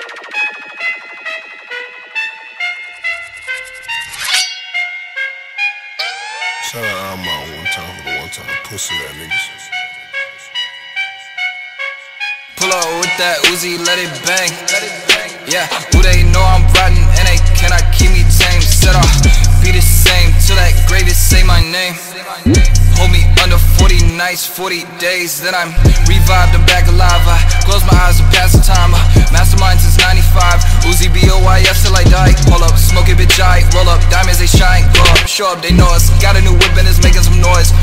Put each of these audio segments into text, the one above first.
Shout out Alma one time for the one time pussy that niggas. Pull up with that Uzi, let it bang. Yeah, who they know I'm riding and they cannot keep me tame. Set off, be the same till that grave is say my name. Hold me under 40 nights, 40 days, then I'm revived and back alive. I close my eyes and pass the time. Mastermind since 95. Uzi BOYF till I die. Pull up, smoke it, bitch, I roll up. Diamonds they shine, grow up, show up, they know us. Got a new whip and it's making some noise.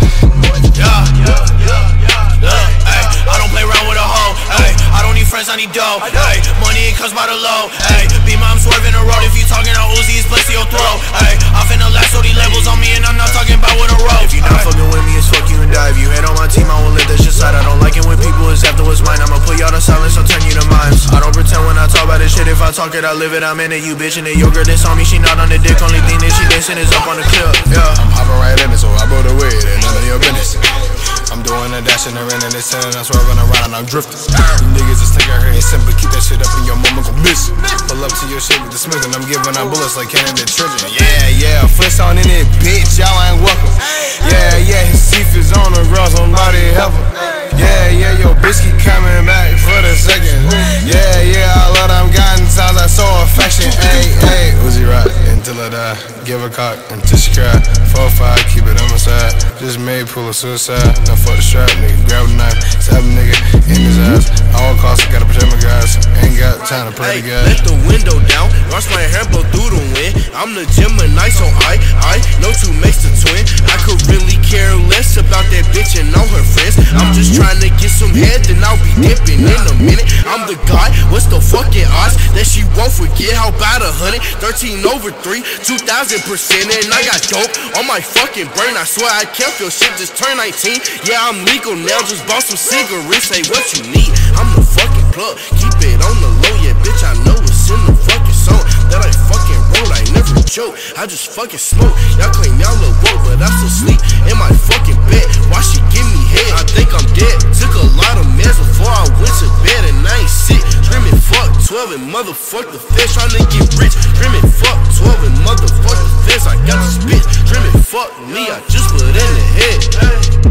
I don't play around with a hoe. I don't need friends, I need dough. Money it comes by the low. Be mom swerving the road. If you talking on Uzi, it's place to your throat. I'm finna lash all these labels on me and I'm not talking about with a rope. If you not fucking with me, it's fuck you and die. If you hate on my team, I won't let that shit slide. I don't like it when people is after what's mine. I'ma put y'all to silence, I'll turn you to mimes. I don't pretend when I talk about this shit. If I talk it, I live it. I'm in it, you bitch. And the yogurt that's on me, she not on the dick. Only thing that she dancing is up on the clip. Yeah, I'm hopping right in it, so I blow the way. Ain't none of your business. I'm doing a dash in the rain and they sending us swerving around and I'm drifting. You niggas just take out here and simple, keep that shit up and your mama gon' miss it. Pull up to your shit with the Smith and I'm giving out bullets like candidate Trojan. Yeah, flex on in it, bitch, y'all ain't welcome. Yeah, his teeth is on the ground, somebody help him. Yeah, your bitch keep coming back for the second. Yeah, I love them gotten times I saw affection. Hey, Uzi rock until I die. Give a cock until she cry. 4-5, keep it on my side. Just made pull a suicide. Now fuck the strap, nigga. Grab a knife, stab a nigga in his ass. All costs, I gotta protect my guys. Ain't got time to play the guys. Let the window down, watch my hair blow through the wind. I'm the Gemini, so I know two makes the twin. I could really care less about that bitch and all her friends. I'm just trying to get some head, then I'll be dipping in a minute. I'm the guy, what's the fucking odds that she won't forget? How about 100, 13 over 3, 2000%, and I got dope on my fucking brain. I swear I can't feel shit, just turned 19. Yeah, I'm legal now, just bought some cigarettes. Say what you need, I'm the fucking plug. Keep it on the low, yeah, bitch, I know it's in the fucking song that I fucking wrote. I never joke, I just fucking smoke. Y'all claim y'all look woke, but I still sleep in my fucking bed. Why she give me head? I think I'm dead. Took a lot of meds before I went to bed and I ain't sick. Screaming fuck 12 and motherfuck the feds. Tryna get rich. Screaming fuck 12 and motherfuck the feds. I got this bitch. Screaming fuck me, I just put in the head.